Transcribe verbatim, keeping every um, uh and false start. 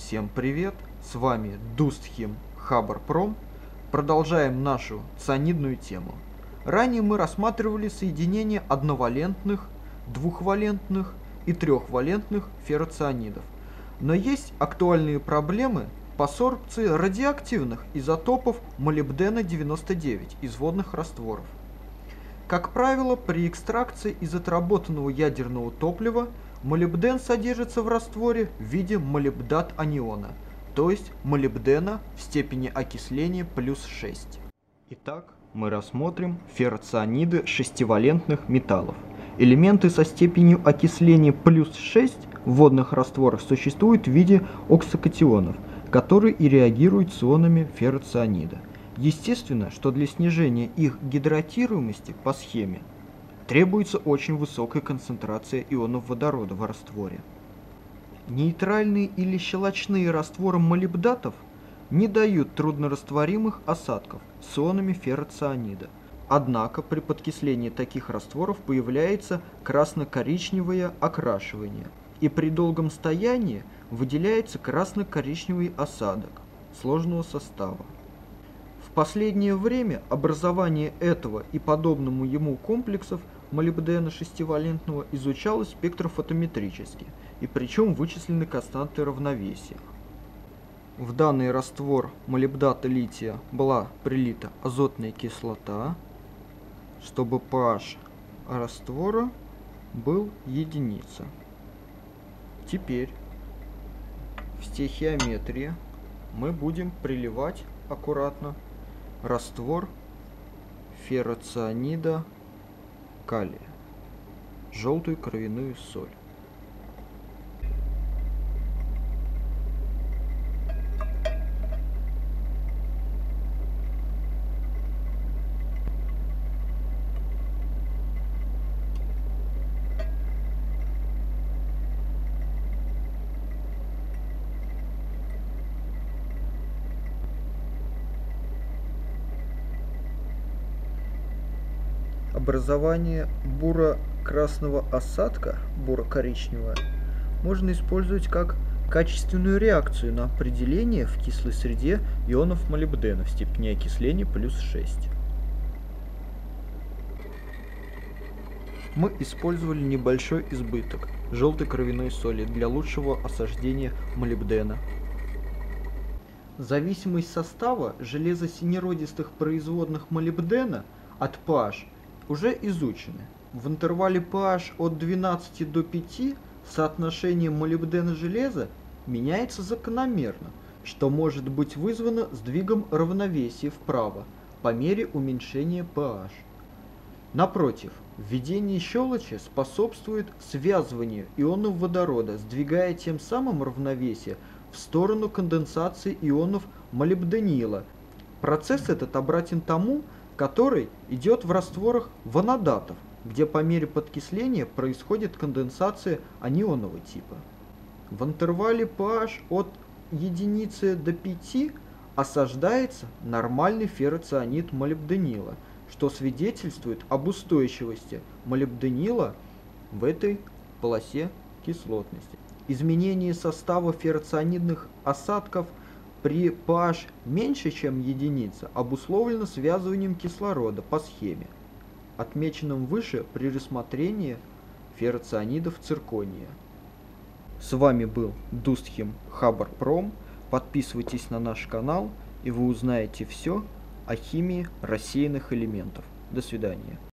Всем привет, с вами Дустхим Хабарпром. Продолжаем нашу цианидную тему. Ранее мы рассматривали соединение одновалентных, двухвалентных и трехвалентных ферроцианидов. Но есть актуальные проблемы по сорбции радиоактивных изотопов молибдена девяносто девять из водных растворов. Как правило, при экстракции из отработанного ядерного топлива молибден содержится в растворе в виде молибдат-аниона, то есть молибдена в степени окисления плюс шесть. Итак, мы рассмотрим ферроцианиды шестивалентных металлов. Элементы со степенью окисления плюс шесть в водных растворах существуют в виде оксокатионов, которые и реагируют с ионами ферроцианида. Естественно, что для снижения их гидратируемости по схеме требуется очень высокая концентрация ионов водорода в растворе. Нейтральные или щелочные растворы молибдатов не дают труднорастворимых осадков с ионами ферроцианида. Однако при подкислении таких растворов появляется красно-коричневое окрашивание, и при долгом стоянии выделяется красно-коричневый осадок сложного состава. В последнее время образование этого и подобному ему комплексов молибдена шестивалентного изучалось спектрофотометрически, и причем вычислены константы равновесия. В данный раствор молибдата лития была прилита азотная кислота, чтобы pH раствора был единица. Теперь в стихиометрии мы будем приливать аккуратно раствор ферроцианида калия, желтую кровяную соль. Образование буро-красного осадка, буро-коричневого, можно использовать как качественную реакцию на определение в кислой среде ионов молибдена в степени окисления плюс шесть. Мы использовали небольшой избыток желтой кровяной соли для лучшего осаждения молибдена. Зависимость состава железосинеродистых производных молибдена от pH уже изучены. В интервале pH от двенадцати до пяти соотношение молибдена-железа меняется закономерно, что может быть вызвано сдвигом равновесия вправо по мере уменьшения pH. Напротив, введение щелочи способствует связыванию ионов водорода, сдвигая тем самым равновесие в сторону конденсации ионов молибденила. Процесс этот обратен тому, который идет в растворах ванадатов, где по мере подкисления происходит конденсация анионного типа. В интервале pH от единицы до пяти осаждается нормальный ферроцианид молибденила, что свидетельствует об устойчивости молибденила в этой полосе кислотности. Изменение состава ферроцианидных осадков при pH меньше, чем единица, обусловлено связыванием кислорода по схеме, отмеченном выше при рассмотрении ферроцианидов циркония. С вами был Дустхим Хабарпром. Подписывайтесь на наш канал, и вы узнаете все о химии рассеянных элементов. До свидания.